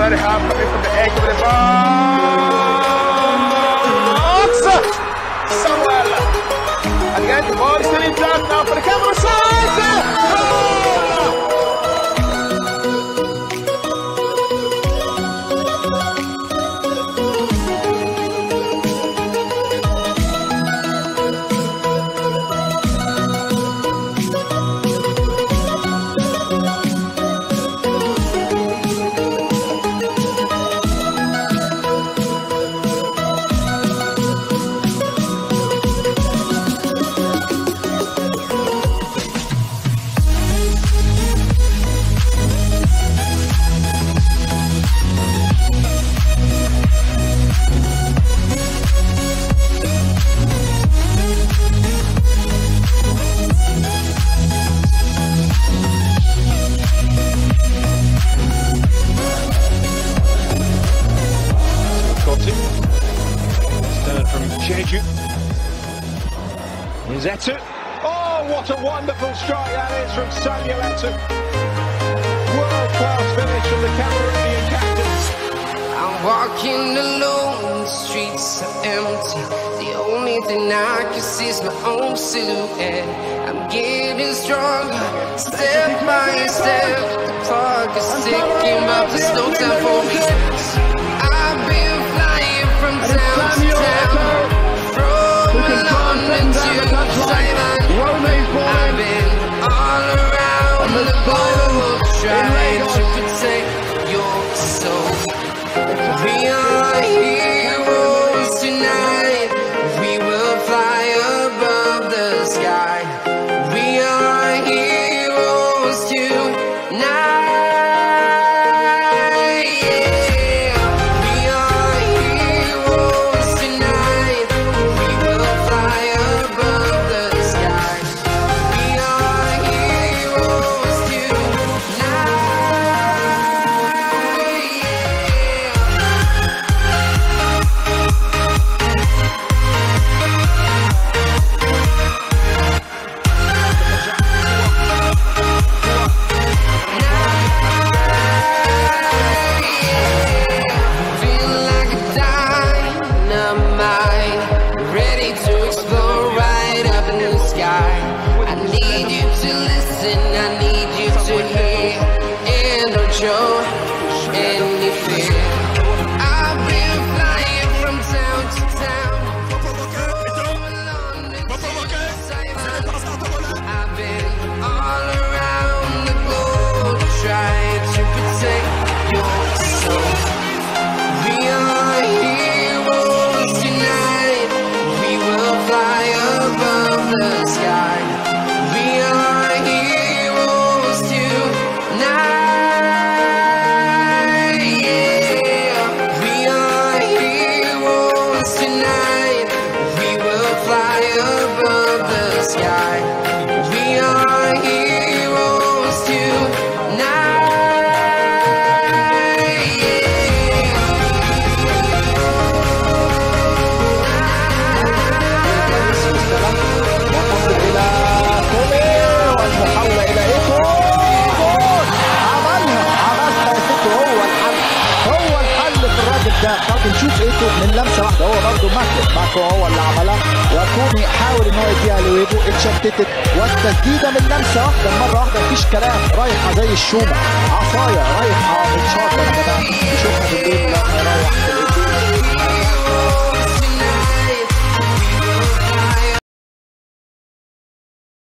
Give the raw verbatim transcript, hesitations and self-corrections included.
فرحة from the egg of the box. Samuel. Again, the ball is still in play now for the Cameroon side. Here's Eto'o. Oh, what a wonderful strike that is from Samuel Eto'o. World-class finish from the Cameroonian captain. I'm walking alone, the streets are empty. The only thing I can see is my own silhouette. I'm getting stronger, step by step. The clock is ticking, but there's no time for me. I've been flying from town to town, from London to Taiwan. I've been all around the globe, trying to protect your soul. We are heroes tonight. We will fly above the sky. We are heroes tonight. نشوف ايتو من لمسه واحده، هو برضه ماكو ماكو هو اللي عملها، وكوني حاول ان هو يديها لويبو، اتشتتت والتسديده من لمسه واحده مره واحده مفيش كلام، رايحه زي الشومه، عصايه رايحه متشاطره يا جماعه، نشوفها بالليل لما يروح